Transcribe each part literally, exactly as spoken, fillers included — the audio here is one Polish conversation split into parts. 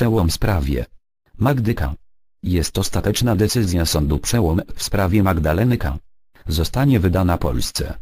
przełom w sprawie Magdy K. Jest ostateczna decyzja sądu. Przełom w sprawie Magdaleny K. zostanie wydana Polsce.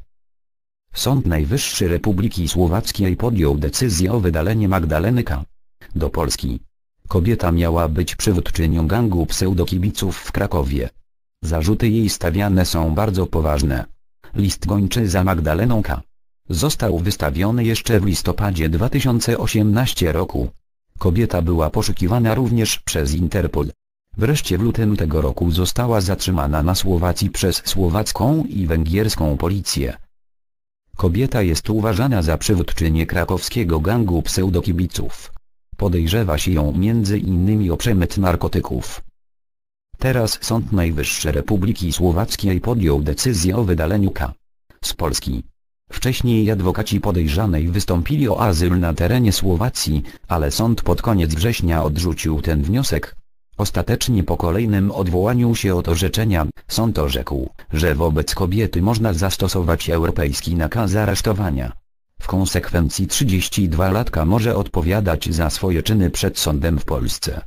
Sąd Najwyższy Republiki Słowackiej podjął decyzję o wydaleniu Magdaleny K. do Polski. Kobieta miała być przywódczynią gangu pseudokibiców w Krakowie. Zarzuty jej stawiane są bardzo poważne. List gończy za Magdaleną K. został wystawiony jeszcze w listopadzie dwa tysiące osiemnastego roku. Kobieta była poszukiwana również przez Interpol. Wreszcie w lutym tego roku została zatrzymana na Słowacji przez słowacką i węgierską policję. Kobieta jest uważana za przywódczynię krakowskiego gangu pseudokibiców. Podejrzewa się ją między innymi o przemyt narkotyków. Teraz Sąd Najwyższy Republiki Słowackiej podjął decyzję o wydaleniu K. z Polski. Wcześniej adwokaci podejrzanej wystąpili o azyl na terenie Słowacji, ale sąd pod koniec września odrzucił ten wniosek. Ostatecznie po kolejnym odwołaniu się od orzeczenia, sąd orzekł, że wobec kobiety można zastosować europejski nakaz aresztowania. W konsekwencji trzydziestodwulatka może odpowiadać za swoje czyny przed sądem w Polsce.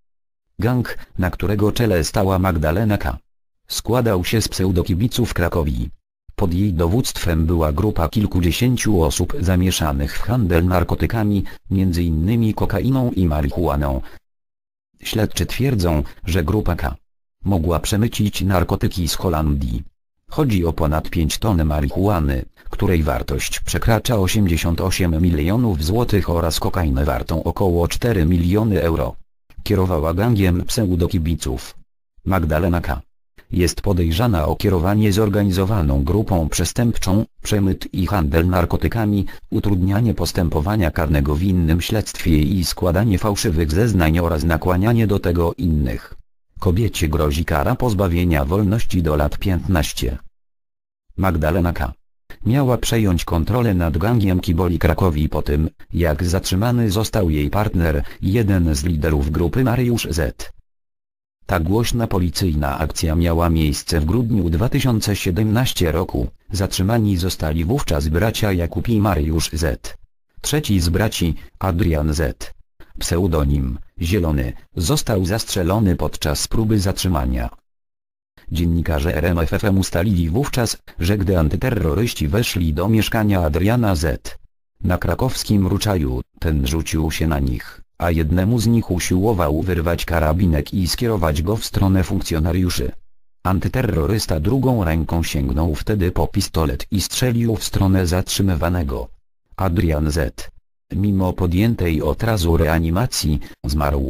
Gang, na którego czele stała Magdalena K., składał się z pseudokibiców Krakowi. Pod jej dowództwem była grupa kilkudziesięciu osób zamieszanych w handel narkotykami, między innymi kokainą i marihuaną. Śledczy twierdzą, że grupa K. mogła przemycić narkotyki z Holandii. Chodzi o ponad pięć ton marihuany, której wartość przekracza osiemdziesiąt osiem milionów złotych oraz kokainę wartą około cztery miliony euro. Kierowała gangiem pseudokibiców. Magdalena K. jest podejrzana o kierowanie zorganizowaną grupą przestępczą, przemyt i handel narkotykami, utrudnianie postępowania karnego w innym śledztwie i składanie fałszywych zeznań oraz nakłanianie do tego innych. Kobiecie grozi kara pozbawienia wolności do lat piętnastu. Magdalena K. miała przejąć kontrolę nad gangiem Kiboli Krakowi po tym, jak zatrzymany został jej partner, jeden z liderów grupy Mariusz Z. Ta głośna policyjna akcja miała miejsce w grudniu dwa tysiące siedemnastego roku. Zatrzymani zostali wówczas bracia Jakub i Mariusz Z. Trzeci z braci, Adrian Z. pseudonim Zielony, został zastrzelony podczas próby zatrzymania. Dziennikarze R M F F M ustalili wówczas, że gdy antyterroryści weszli do mieszkania Adriana Z. na krakowskim Ruczaju, ten rzucił się na nich, a jednemu z nich usiłował wyrwać karabinek i skierować go w stronę funkcjonariuszy. Antyterrorysta drugą ręką sięgnął wtedy po pistolet i strzelił w stronę zatrzymywanego. Adrian Z. mimo podjętej od razu reanimacji, zmarł.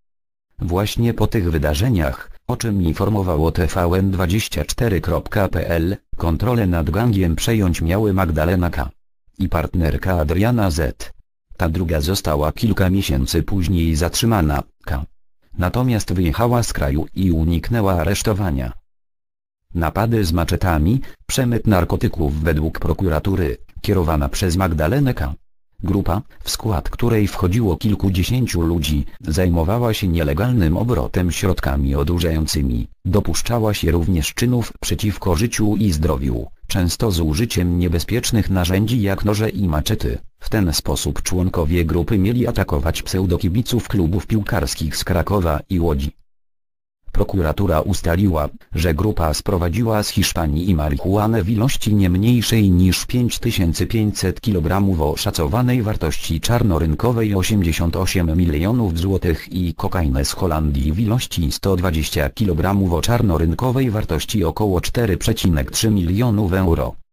Właśnie po tych wydarzeniach, o czym informowało T V N dwadzieścia cztery kropka p l, kontrolę nad gangiem przejąć miały Magdalena K. i partnerka Adriana Z. Ta druga została kilka miesięcy później zatrzymana. K. natomiast wyjechała z kraju i uniknęła aresztowania. Napady z maczetami, przemyt narkotyków według prokuratury, kierowana przez Magdalenę K. Grupa, w skład której wchodziło kilkudziesięciu ludzi, zajmowała się nielegalnym obrotem środkami odurzającymi, dopuszczała się również czynów przeciwko życiu i zdrowiu, często z użyciem niebezpiecznych narzędzi jak noże i maczety. W ten sposób członkowie grupy mieli atakować pseudokibiców klubów piłkarskich z Krakowa i Łodzi. Prokuratura ustaliła, że grupa sprowadziła z Hiszpanii i marihuanę w ilości nie mniejszej niż pięć tysięcy pięćset kilogramów o szacowanej wartości czarnorynkowej osiemdziesiąt osiem milionów złotych i kokainę z Holandii w ilości sto dwadzieścia kilogramów o czarnorynkowej wartości około cztery przecinek trzy milionów euro.